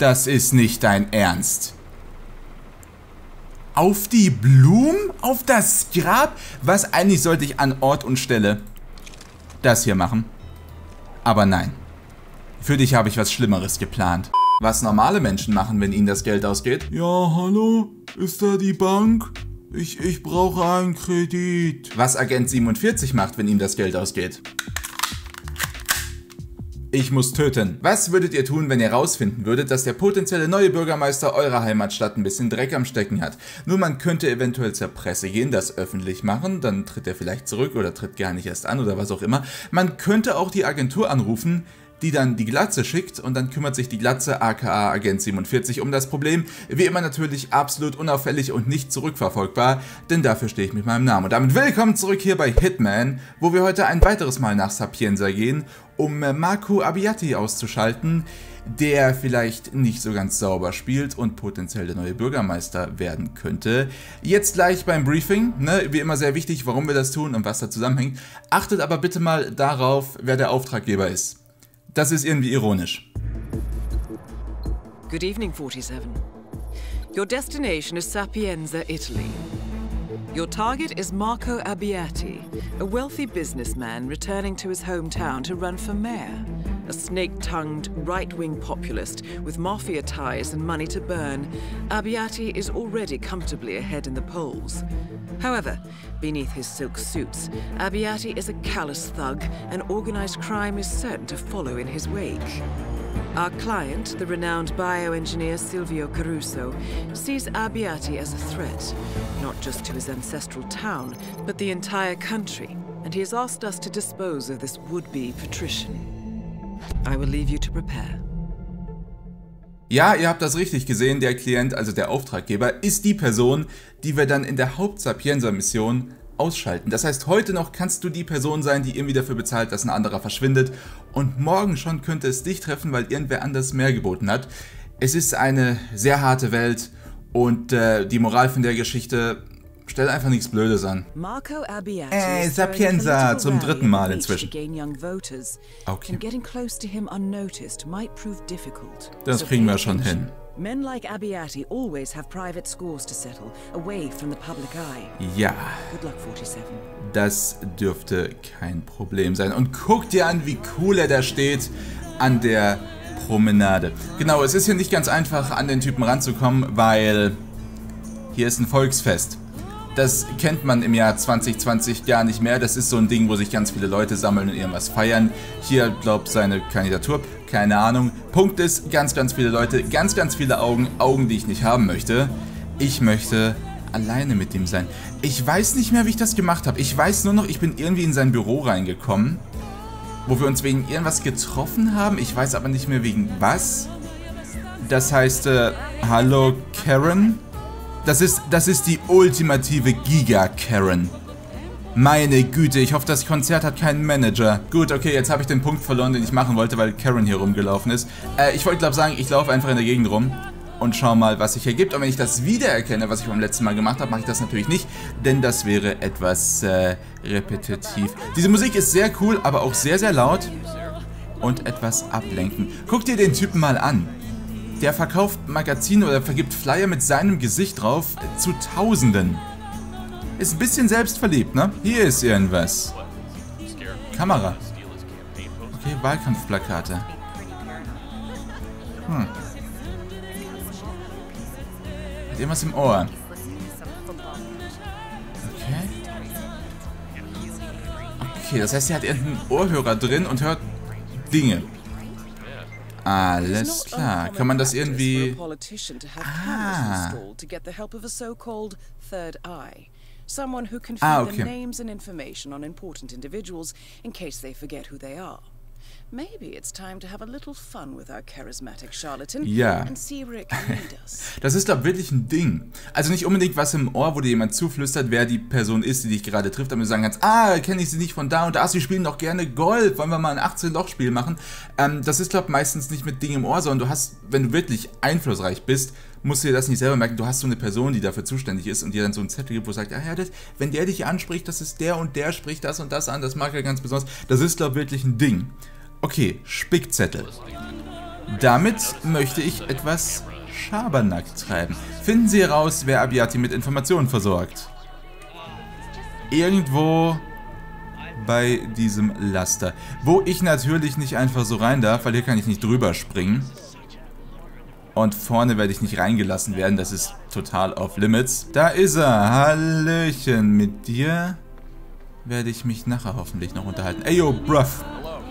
Das ist nicht dein Ernst. Auf die Blumen? Auf das Grab? Was, eigentlich sollte ich an Ort und Stelle das hier machen. Aber nein. Für dich habe ich was Schlimmeres geplant. Was normale Menschen machen, wenn ihnen das Geld ausgeht? Ja, hallo? Ist da die Bank? Ich brauche einen Kredit. Was Agent 47 macht, wenn ihm das Geld ausgeht? Ich muss töten. Was würdet ihr tun, wenn ihr rausfinden würdet, dass der potenzielle neue Bürgermeister eurer Heimatstadt ein bisschen Dreck am Stecken hat? Nur man könnte eventuell zur Presse gehen, das öffentlich machen, dann tritt er vielleicht zurück oder tritt gar nicht erst an oder was auch immer. Man könnte auch die Agentur anrufen, die dann die Glatze schickt und dann kümmert sich die Glatze aka Agent 47 um das Problem. Wie immer natürlich absolut unauffällig und nicht zurückverfolgbar, denn dafür stehe ich mit meinem Namen. Und damit willkommen zurück hier bei Hitman, wo wir heute ein weiteres Mal nach Sapienza gehen, um Marco Abbiati auszuschalten, der vielleicht nicht so ganz sauber spielt und potenziell der neue Bürgermeister werden könnte. Jetzt gleich beim Briefing, ne, wie immer sehr wichtig, warum wir das tun und was da zusammenhängt. Achtet aber bitte mal darauf, wer der Auftraggeber ist. Das ist irgendwie ironisch. Good evening, 47. Your destination is Sapienza, Italy. Your target is Marco Abbiati, a wealthy businessman returning to his hometown to run for mayor. A snake-tongued, right-wing populist with mafia ties and money to burn, Abbiati is already comfortably ahead in the polls. However, beneath his silk suits, Abbiati is a callous thug, and organized crime is certain to follow in his wake. Our client, the renowned bioengineer Silvio Caruso, sees Abbiati as a threat, not just to his ancestral town, but the entire country, and he has asked us to dispose of this would-be patrician. I will leave you to prepare. Ja, ihr habt das richtig gesehen, der Klient, also der Auftraggeber, ist die Person, die wir dann in der Haupt-Sapienza-Mission ausschalten. Das heißt, heute noch kannst du die Person sein, die irgendwie dafür bezahlt, dass ein anderer verschwindet. Und morgen schon könnte es dich treffen, weil irgendwer anders mehr geboten hat. Es ist eine sehr harte Welt und die Moral von der Geschichte: Stell einfach nichts Blödes an. Sapienza zum 3. Mal inzwischen. Okay. Das kriegen wir schon hin. Men like Abbiati always have private scores to settle, away from the public eye. Ja. Good luck, 47. Das dürfte kein Problem sein. Und guck dir an, wie cool er da steht an der Promenade. Genau, es ist hier nicht ganz einfach, an den Typen ranzukommen, weil hier ist ein Volksfest. Das kennt man im Jahr 2020 gar nicht mehr. Das ist so ein Ding, wo sich ganz viele Leute sammeln und irgendwas feiern. Hier, glaubt seine Kandidatur. Keine Ahnung. Punkt ist, ganz viele Leute, ganz viele Augen. Augen, die ich nicht haben möchte. Ich möchte alleine mit ihm sein. Ich weiß nicht mehr, wie ich das gemacht habe. Ich weiß nur noch, ich bin irgendwie in sein Büro reingekommen, wo wir uns wegen irgendwas getroffen haben. Ich weiß aber nicht mehr wegen was. Das heißt, hallo Karen? Das ist die ultimative Giga-Karen. Meine Güte, ich hoffe, das Konzert hat keinen Manager. Gut, okay, jetzt habe ich den Punkt verloren, den ich machen wollte, weil Karen hier rumgelaufen ist. Ich wollte, glaube ich, sagen, ich laufe einfach in der Gegend rum und schau mal, was sich ergibt. Und wenn ich das wiedererkenne, was ich beim letzten Mal gemacht habe, mache ich das natürlich nicht, denn das wäre etwas repetitiv. Diese Musik ist sehr cool, aber auch sehr laut und etwas ablenkend. Guck dir den Typen mal an. Der verkauft Magazine oder vergibt Flyer mit seinem Gesicht drauf zu Tausenden. Ist ein bisschen selbstverliebt, ne? Hier ist irgendwas. Kamera. Okay, Wahlkampfplakate. Hat irgendwas im Ohr. Okay, das heißt, er hat irgendeinen Ohrhörer drin und hört Dinge. Alles klar. Kann man das irgendwie... Someone who can feed them names and information on important individuals in case they forget who they are. Maybe it's time to have a little fun with our charismatic charlatan and see where it can lead us. Das ist, glaube ich, wirklich ein Ding. Also nicht unbedingt was im Ohr, wo dir jemand zuflüstert, wer die Person ist, die dich gerade trifft, damit du sagen kannst, kenne ich sie nicht von da und da, sie spielen doch gerne Golf, wollen wir mal ein 18-Loch-Spiel machen. Das ist, glaube ich, meistens nicht mit Dingen im Ohr, sondern du hast, wenn du wirklich einflussreich bist, musst du dir das nicht selber merken, du hast so eine Person, die dafür zuständig ist und dir dann so einen Zettel gibt, wo sagt, wenn der dich anspricht, das ist der und der spricht das und das an, das mag er ganz besonders. Das ist, glaube ich, wirklich ein Ding. Okay, Spickzettel. Damit möchte ich etwas Schabernack treiben. Finden Sie heraus, wer Abiyati mit Informationen versorgt. Irgendwo bei diesem Laster. Wo ich natürlich nicht einfach so rein darf, weil hier kann ich nicht drüber springen. Und vorne werde ich nicht reingelassen werden, das ist total off limits. Da ist er, Hallöchen, mit dir werde ich mich nachher hoffentlich noch unterhalten. Ey, yo, bruv.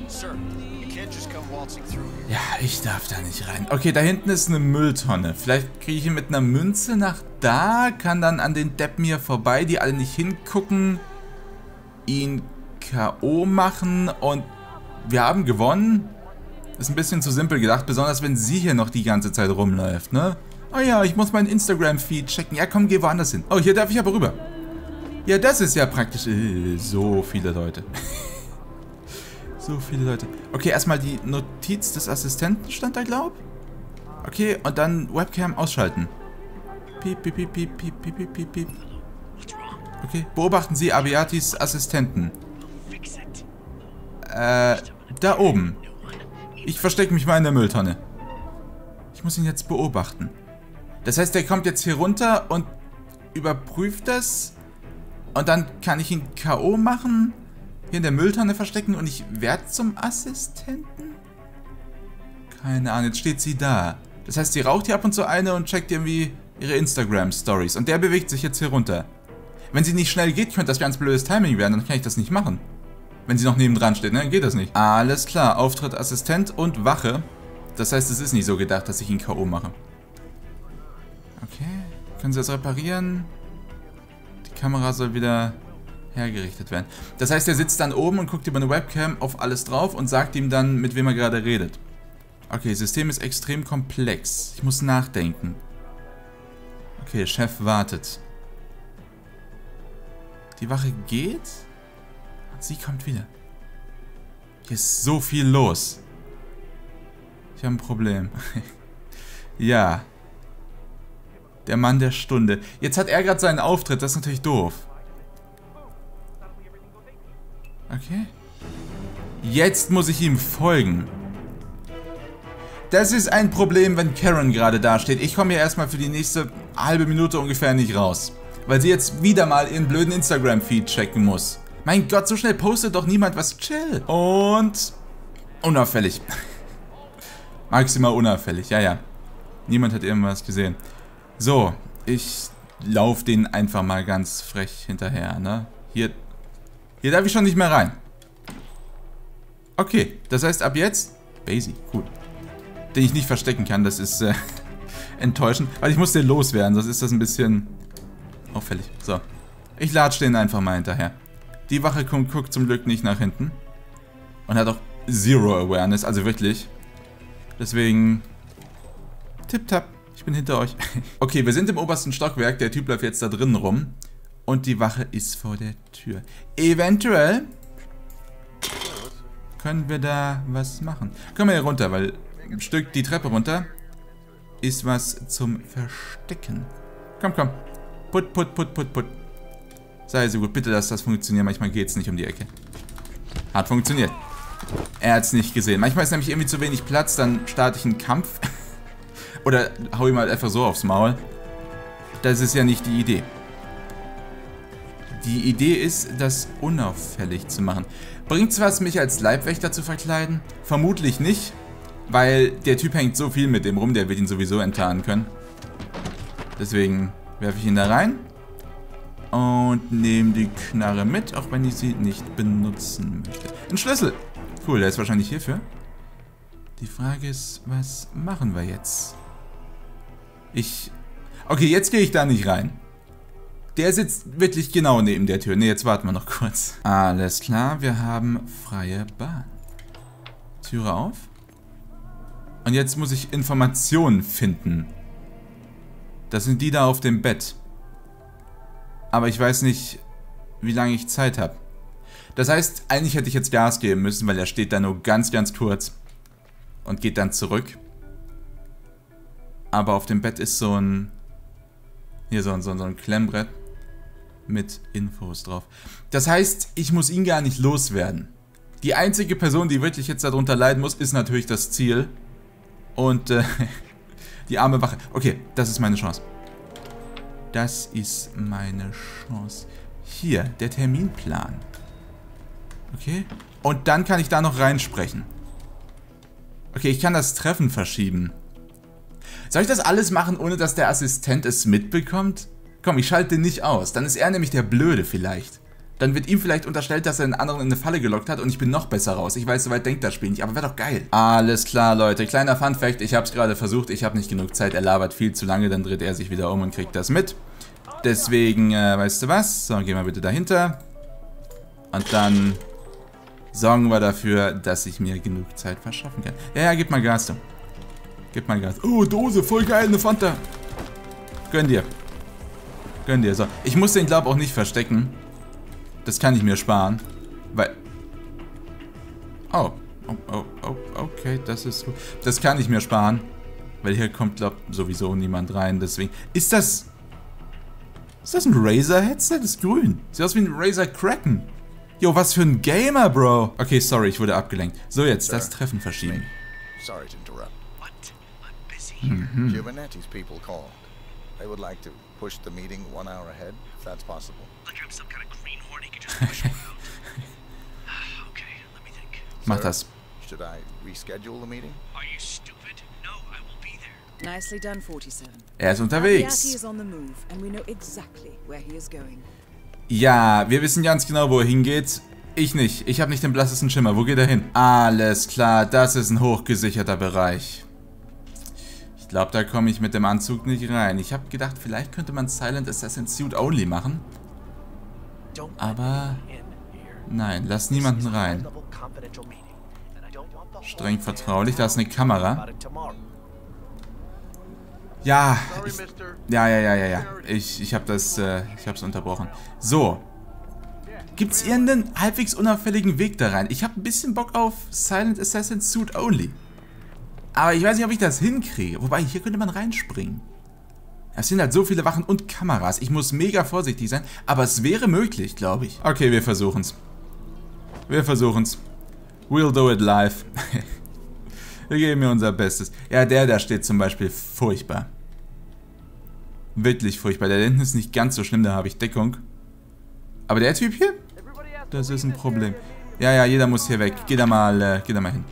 Ja, ich darf da nicht rein. Okay, da hinten ist eine Mülltonne. Vielleicht kriege ich ihn mit einer Münze nach da, kann dann an den Deppen hier vorbei, die alle nicht hingucken, ihn K.O. machen und wir haben gewonnen. Ist ein bisschen zu simpel gedacht, besonders wenn sie hier noch die ganze Zeit rumläuft, ne? Oh ja, ich muss meinen Instagram-Feed checken. Ja, komm, geh woanders hin. Oh, hier darf ich aber rüber. Ja, das ist ja praktisch. So viele Leute. So viele Leute. Okay, erstmal die Notiz des Assistenten stand da, glaub. Okay, und dann Webcam ausschalten. Piep, piep, piep, piep, piep, piep, piep, piep. Okay, beobachten Sie Abiyatis Assistenten. Da oben. Ich verstecke mich mal in der Mülltonne. Ich muss ihn jetzt beobachten. Das heißt, der kommt jetzt hier runter und überprüft das. Und dann kann ich ihn K.O. machen, hier in der Mülltonne verstecken und ich werde zum Assistenten? Keine Ahnung, jetzt steht sie da. Das heißt, sie raucht hier ab und zu eine und checkt irgendwie ihre Instagram-Stories. Und der bewegt sich jetzt hier runter. Wenn sie nicht schnell geht, könnte das ganz blödes Timing werden, dann kann ich das nicht machen. Wenn sie noch nebendran steht, ne? Dann geht das nicht. Alles klar, Auftritt Assistent und Wache. Das heißt, es ist nicht so gedacht, dass ich ihn K.O. mache. Okay, können Sie das reparieren? Die Kamera soll wieder hergerichtet werden. Das heißt, er sitzt dann oben und guckt über eine Webcam auf alles drauf und sagt ihm dann, mit wem er gerade redet. Okay, das System ist extrem komplex. Ich muss nachdenken. Okay, Chef wartet. Die Wache geht? Sie kommt wieder. Hier ist so viel los. Ich habe ein Problem. Ja. Der Mann der Stunde. Jetzt hat er gerade seinen Auftritt. Das ist natürlich doof. Okay. Jetzt muss ich ihm folgen. Das ist ein Problem, wenn Karen gerade dasteht. Ich komme hier erstmal für die nächste halbe Minute ungefähr nicht raus. Weil sie jetzt wieder mal ihren blöden Instagram-Feed checken muss. Mein Gott, so schnell postet doch niemand was. Chill. Und unauffällig. Maximal unauffällig, ja, ja. Niemand hat irgendwas gesehen. So, ich laufe den einfach mal ganz frech hinterher, ne? Hier darf ich schon nicht mehr rein. Okay, das heißt ab jetzt Basie, cool. Den ich nicht verstecken kann, das ist enttäuschend. Weil ich muss den loswerden, sonst ist das ein bisschen auffällig. So, ich latsche den einfach mal hinterher. Die Wache guckt zum Glück nicht nach hinten. Und hat auch Zero Awareness, also wirklich. Deswegen tipptapp, ich bin hinter euch. Okay, wir sind im obersten Stockwerk, der Typ läuft jetzt da drinnen rum. Und die Wache ist vor der Tür. Eventuell können wir da was machen. Kommen wir hier runter, weil ein Stück die Treppe runter ist was zum Verstecken. Komm, komm. Put, put, put, put, put. Sei so gut, bitte lass das funktionieren. Manchmal geht es nicht um die Ecke. Hat funktioniert. Er hat es nicht gesehen. Manchmal ist nämlich irgendwie zu wenig Platz, dann starte ich einen Kampf. Oder hau ihm halt einfach so aufs Maul. Das ist ja nicht die Idee. Die Idee ist, das unauffällig zu machen. Bringt's was, mich als Leibwächter zu verkleiden? Vermutlich nicht, weil der Typ hängt so viel mit dem rum, der wird ihn sowieso enttarnen können. Deswegen werfe ich ihn da rein. Und nehme die Knarre mit, auch wenn ich sie nicht benutzen möchte. Ein Schlüssel! Cool, der ist wahrscheinlich hierfür. Die Frage ist, was machen wir jetzt? Okay, jetzt gehe ich da nicht rein. Der sitzt wirklich genau neben der Tür. Ne, jetzt warten wir noch kurz. Alles klar, wir haben freie Bahn. Türe auf. Und jetzt muss ich Informationen finden. Das sind die da auf dem Bett. Aber ich weiß nicht, wie lange ich Zeit habe. Das heißt, eigentlich hätte ich jetzt Gas geben müssen, weil er steht da nur ganz, ganz kurz. Und geht dann zurück. Aber auf dem Bett ist so ein... Hier so ein Klemmbrett. Mit Infos drauf. Das heißt, ich muss ihn gar nicht loswerden. Die einzige Person, die wirklich jetzt darunter leiden muss, ist natürlich das Ziel. Und die arme Wache. Okay, das ist meine Chance. Das ist meine Chance. Hier, der Terminplan. Okay. Und dann kann ich da noch reinsprechen. Okay, ich kann das Treffen verschieben. Soll ich das alles machen, ohne dass der Assistent es mitbekommt? Komm, ich schalte den nicht aus. Dann ist er nämlich der Blöde vielleicht. Dann wird ihm vielleicht unterstellt, dass er einen anderen in eine Falle gelockt hat und ich bin noch besser raus. Ich weiß, soweit denkt das Spiel nicht, aber wäre doch geil. Alles klar, Leute. Kleiner Funfact, ich habe es gerade versucht, ich habe nicht genug Zeit, er labert viel zu lange, dann dreht er sich wieder um und kriegt das mit. Deswegen, weißt du was? So, geh mal bitte dahinter. Und dann sorgen wir dafür, dass ich mir genug Zeit verschaffen kann. Ja, gib mal Gas, du. Gib mal Gas. Oh, Dose, voll geil, eine Fanta. Gönn dir. Gönn dir. So, ich muss den, glaub auch nicht verstecken. Das kann ich mir sparen. Weil... Oh, okay, das ist gut. Das kann ich mir sparen. Weil hier kommt, glaub sowieso niemand rein, deswegen... Ist das ein Razer-Headset? Das ist grün. Sieht aus wie ein Razer Kraken. Jo, was für ein Gamer, Bro. Okay, sorry, ich wurde abgelenkt. So, jetzt das Treffen verschieben. Sorry to interrupt. What? I'm busy. Giovanetti's people called. They would like to push the meeting 1 hour ahead, if that's possible. Like I'm some kind of greenhorn he could just push around. Okay, let me think. Mach das. Should I reschedule the meeting? Are you stupid? No, I will be there. Nicely done, 47. Er ist Abiati unterwegs. is on the move, and we know exactly where he is going. Ja, wir wissen ganz genau, wo er hingeht. Ich nicht. Ich habe nicht den blassesten Schimmer. Wo geht er hin? Alles klar, das ist ein hochgesicherter Bereich. Ich glaube, da komme ich mit dem Anzug nicht rein. Ich habe gedacht, vielleicht könnte man Silent Assassin Suit Only machen. Aber nein, lass niemanden rein. Streng vertraulich, da ist eine Kamera. Ja, ich habe hab's unterbrochen. So. Gibt's irgendeinen halbwegs unauffälligen Weg da rein? Ich habe ein bisschen Bock auf Silent Assassin Suit Only. Aber ich weiß nicht, ob ich das hinkriege. Wobei, hier könnte man reinspringen. Es sind halt so viele Wachen und Kameras. Ich muss mega vorsichtig sein. Aber es wäre möglich, glaube ich. Okay, wir versuchen's. Wir versuchen's. We'll do it live. Wir geben mir unser Bestes. Ja, der da steht zum Beispiel furchtbar. Wirklich furchtbar. Der da hinten ist nicht ganz so schlimm, da habe ich Deckung. Aber der Typ hier? Das ist ein Problem. Ja, jeder muss hier weg. Geh da mal hin.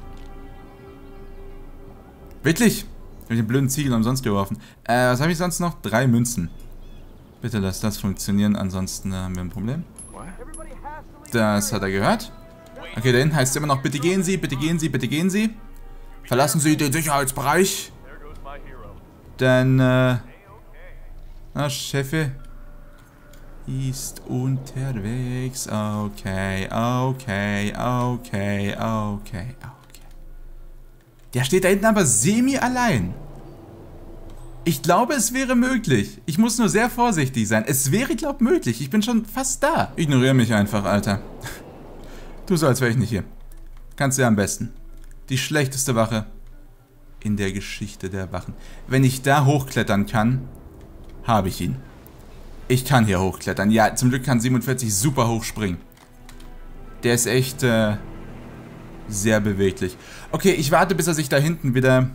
Wirklich? Ich habe den blöden Ziegel umsonst geworfen. Was habe ich sonst noch? 3 Münzen. Bitte lass das funktionieren, ansonsten haben wir ein Problem. Das hat er gehört. Okay, da hinten heißt es immer noch, bitte gehen Sie, bitte gehen Sie, bitte gehen Sie. Verlassen Sie den Sicherheitsbereich. Dann, Chefe ist unterwegs. Okay. Der steht da hinten aber semi-allein. Ich glaube, es wäre möglich. Ich muss nur sehr vorsichtig sein. Es wäre, glaube ich, möglich. Ich bin schon fast da. Ignoriere mich einfach, Alter. Tu so, als wäre ich nicht hier. Kannst du ja am besten. Die schlechteste Wache in der Geschichte der Wachen. Wenn ich da hochklettern kann, habe ich ihn. Ich kann hier hochklettern. Ja, zum Glück kann 47 super hoch springen. Der ist echt sehr beweglich. Okay, ich warte, bis er sich da hinten wieder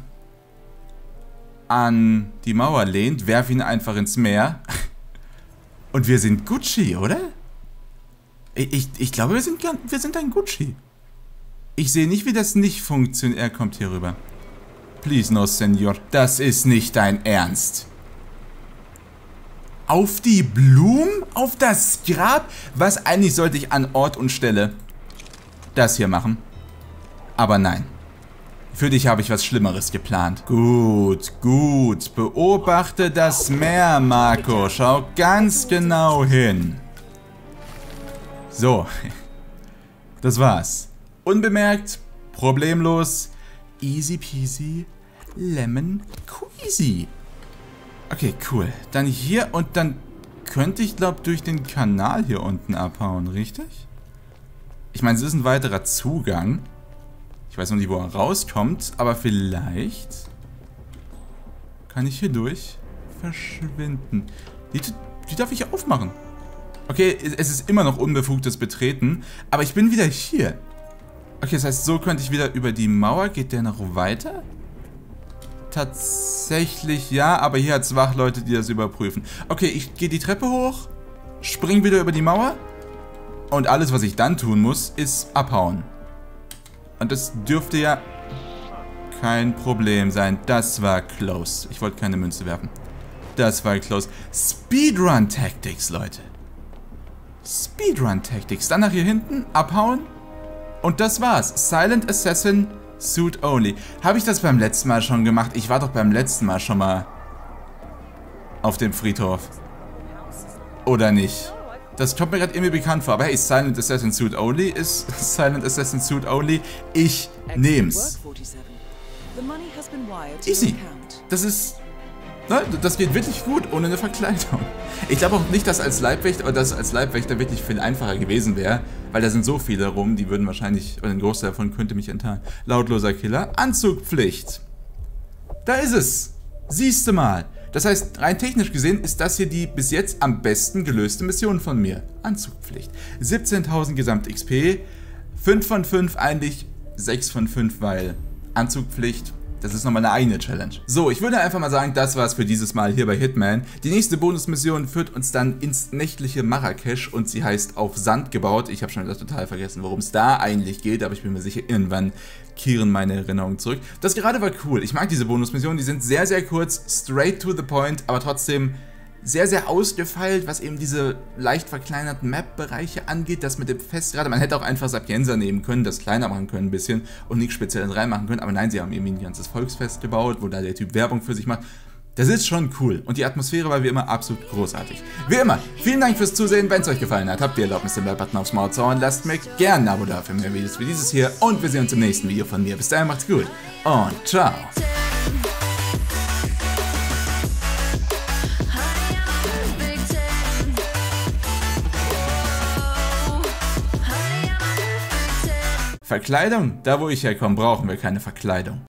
an die Mauer lehnt. Werf ihn einfach ins Meer. Und wir sind Gucci, oder? Ich glaube, wir sind ein Gucci. Ich sehe nicht, wie das nicht funktioniert. Er kommt hier rüber. Please no, Senor. Das ist nicht dein Ernst. Auf die Blumen? Auf das Grab? Was, eigentlich sollte ich an Ort und Stelle das hier machen. Aber nein. Für dich habe ich was Schlimmeres geplant. Gut. Beobachte das Meer, Marco. Schau ganz genau hin. So. Das war's. Unbemerkt, problemlos, easy peasy, lemon squeezy. Okay, cool. Dann hier und dann könnte ich, glaube ich, durch den Kanal hier unten abhauen, richtig? Ich meine, es ist ein weiterer Zugang. Ich weiß noch nicht, wo er rauskommt, aber vielleicht kann ich hier durch verschwinden. Die darf ich aufmachen. Okay, es ist immer noch unbefugtes Betreten, aber ich bin wieder hier. Okay, das heißt, so könnte ich wieder über die Mauer. Geht der noch weiter? tatsächlich ja, aber hier hat es Wachleute, die das überprüfen. Okay, ich gehe die Treppe hoch, spring wieder über die Mauer und alles, was ich dann tun muss, ist abhauen. Und das dürfte ja kein Problem sein. Das war close. Ich wollte keine Münze werfen. Das war close. Speedrun Tactics, Leute. Speedrun Tactics. Dann nach hier hinten, abhauen. Und das war's. Silent Assassin Suit Only. Habe ich das beim letzten Mal schon gemacht? Ich war doch beim letzten Mal schon mal auf dem Friedhof. Oder nicht? Das kommt mir gerade irgendwie bekannt vor. Aber hey, Silent Assassin Suit Only ist Silent Assassin Suit Only. Ich nehm's. Easy. Das ist... Ne, das geht wirklich gut, ohne eine Verkleidung. Ich glaube auch nicht, dass als Leibwächter wirklich viel einfacher gewesen wäre, weil da sind so viele rum, die würden wahrscheinlich, oder ein Großteil davon könnte mich enttarnen. Lautloser Killer, Anzugpflicht. Da ist es. Siehste mal. Das heißt, rein technisch gesehen ist das hier die bis jetzt am besten gelöste Mission von mir. Anzugpflicht. 17.000 Gesamt-XP, 5 von 5 eigentlich, 6 von 5, weil Anzugpflicht... Das ist nochmal eine eigene Challenge. So, ich würde einfach mal sagen, das war's für dieses Mal hier bei Hitman. Die nächste Bonusmission führt uns dann ins nächtliche Marrakesch und sie heißt Auf Sand gebaut. Ich habe schon wieder total vergessen, worum es da eigentlich geht, aber ich bin mir sicher, irgendwann kehren meine Erinnerungen zurück. Das gerade war cool. Ich mag diese Bonusmissionen, die sind sehr, sehr kurz, straight to the point, aber trotzdem sehr, sehr ausgefeilt, was eben diese leicht verkleinerten Map-Bereiche angeht, das mit dem Fest gerade. Man hätte auch einfach Sapienza nehmen können, das kleiner machen können ein bisschen und nichts speziell reinmachen können, aber nein, sie haben eben ein ganzes Volksfest gebaut, wo da der Typ Werbung für sich macht. Das ist schon cool und die Atmosphäre war wie immer absolut großartig. Wie immer, vielen Dank fürs Zusehen. Wenn es euch gefallen hat, habt ihr Erlaubnis, den Like-Button aufs Maul zu hauen. Lasst mir gerne ein Abo da für mehr Videos wie dieses hier und wir sehen uns im nächsten Video von mir. Bis dahin, macht's gut und ciao. Verkleidung? Da wo ich herkomme, brauchen wir keine Verkleidung.